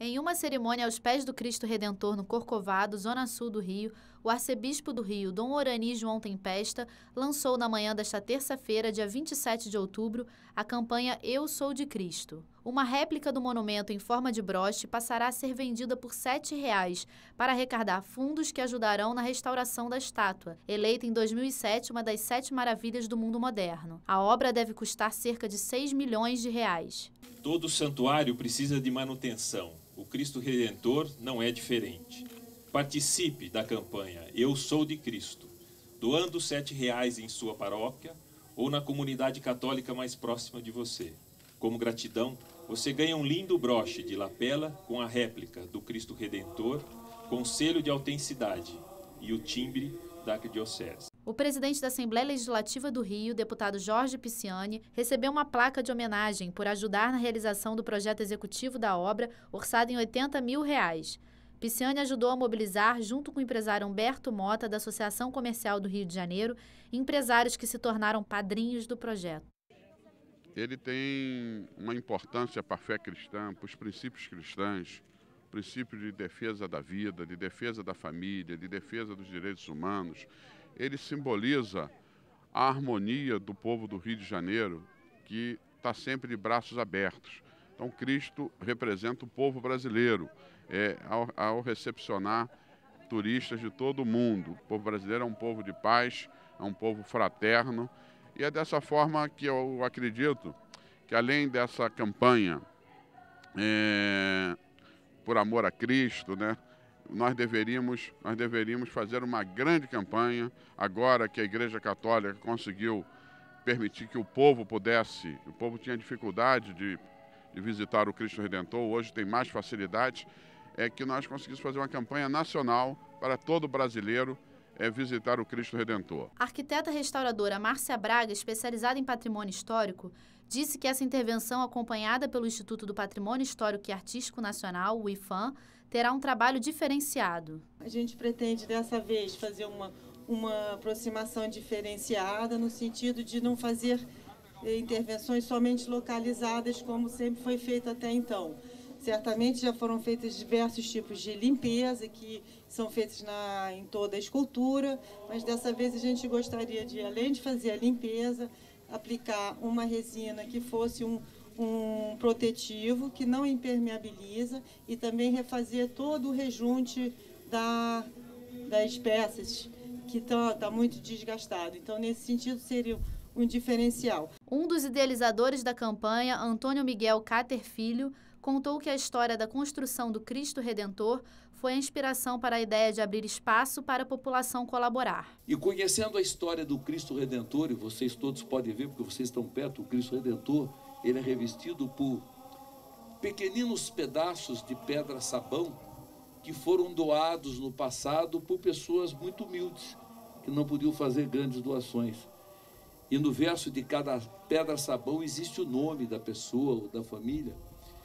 Em uma cerimônia aos pés do Cristo Redentor no Corcovado, zona sul do Rio, o arcebispo do Rio, Dom Orani João Tempesta, lançou na manhã desta terça-feira, dia 27 de outubro, a campanha Eu Sou de Cristo. Uma réplica do monumento em forma de broche passará a ser vendida por R$ 7,00 para arrecadar fundos que ajudarão na restauração da estátua, eleita em 2007 uma das 7 maravilhas do mundo moderno. A obra deve custar cerca de R$ 6 milhões. Todo santuário precisa de manutenção. O Cristo Redentor não é diferente. Participe da campanha Eu Sou de Cristo, doando R$ 7,00 em sua paróquia ou na comunidade católica mais próxima de você. Como gratidão, você ganha um lindo broche de lapela com a réplica do Cristo Redentor, com selo de autenticidade e o timbre da Arquidiocese. O presidente da Assembleia Legislativa do Rio, deputado Jorge Pisciani, recebeu uma placa de homenagem por ajudar na realização do projeto executivo da obra, orçado em R$ 80 mil. Pisciani ajudou a mobilizar, junto com o empresário Humberto Mota, da Associação Comercial do Rio de Janeiro, empresários que se tornaram padrinhos do projeto. Ele tem uma importância para a fé cristã, para os princípios cristãos, princípio de defesa da vida, de defesa da família, de defesa dos direitos humanos. Ele simboliza a harmonia do povo do Rio de Janeiro, que está sempre de braços abertos. Então, Cristo representa o povo brasileiro, ao recepcionar turistas de todo o mundo. O povo brasileiro é um povo de paz, é um povo fraterno, e é dessa forma que eu acredito que, além dessa campanha por amor a Cristo, né, nós deveríamos fazer uma grande campanha, agora que a Igreja Católica conseguiu permitir que o povo tinha dificuldade de visitar o Cristo Redentor, hoje tem mais facilidade, que nós conseguimos fazer uma campanha nacional para todo brasileiro visitar o Cristo Redentor. A arquiteta restauradora Márcia Braga, especializada em patrimônio histórico, disse que essa intervenção, acompanhada pelo Instituto do Patrimônio Histórico e Artístico Nacional, o IPHAN, terá um trabalho diferenciado. A gente pretende, dessa vez, fazer uma aproximação diferenciada, no sentido de não fazer intervenções somente localizadas, como sempre foi feito até então. Certamente já foram feitos diversos tipos de limpeza, que são feitos em toda a escultura, mas dessa vez a gente gostaria de, além de fazer a limpeza, aplicar uma resina que fosse um protetivo, que não impermeabiliza, e também refazer todo o rejunte das peças, que está muito desgastado. Então, nesse sentido, seria um diferencial. Um dos idealizadores da campanha, Antônio Miguel Cater Filho, contou que a história da construção do Cristo Redentor foi a inspiração para a ideia de abrir espaço para a população colaborar. E conhecendo a história do Cristo Redentor, e vocês todos podem ver, porque vocês estão perto, o Cristo Redentor, ele é revestido por pequeninos pedaços de pedra-sabão que foram doados no passado por pessoas muito humildes, que não podiam fazer grandes doações. E no verso de cada pedra-sabão existe o nome da pessoa ou da família.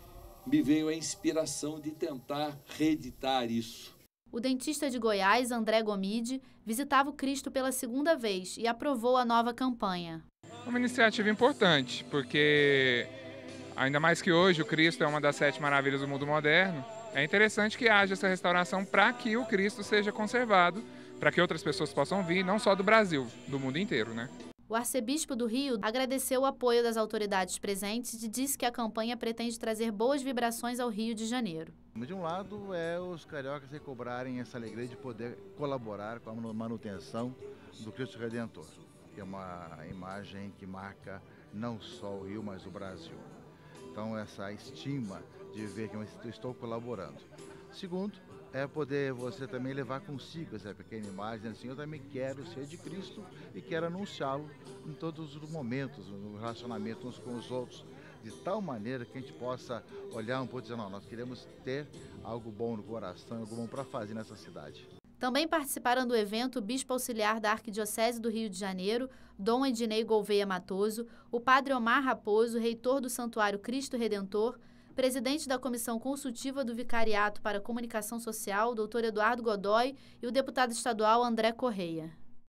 Me veio a inspiração de tentar reeditar isso. O dentista de Goiás, André Gomide, visitava o Cristo pela segunda vez e aprovou a nova campanha. É uma iniciativa importante, porque ainda mais que hoje o Cristo é uma das 7 maravilhas do mundo moderno, é interessante que haja essa restauração para que o Cristo seja conservado, para que outras pessoas possam vir, não só do Brasil, do mundo inteiro, né? O arcebispo do Rio agradeceu o apoio das autoridades presentes e disse que a campanha pretende trazer boas vibrações ao Rio de Janeiro. De um lado, os cariocas recobrarem essa alegria de poder colaborar com a manutenção do Cristo Redentor, que é uma imagem que marca não só o Rio, mas o Brasil. Então, essa estima de ver que eu estou colaborando. Segundo, poder você também levar consigo essa pequena imagem, assim, eu também quero ser de Cristo e quero anunciá-lo em todos os momentos, no relacionamento uns com os outros, de tal maneira que a gente possa olhar um pouco e dizer, não, nós queremos ter algo bom no coração, algo bom para fazer nessa cidade. Também participaram do evento o bispo auxiliar da Arquidiocese do Rio de Janeiro, Dom Ednei Gouveia Matoso, o padre Omar Raposo, reitor do Santuário Cristo Redentor, presidente da Comissão Consultiva do Vicariato para a Comunicação Social, Dr. Eduardo Godoy, e o deputado estadual André Correia.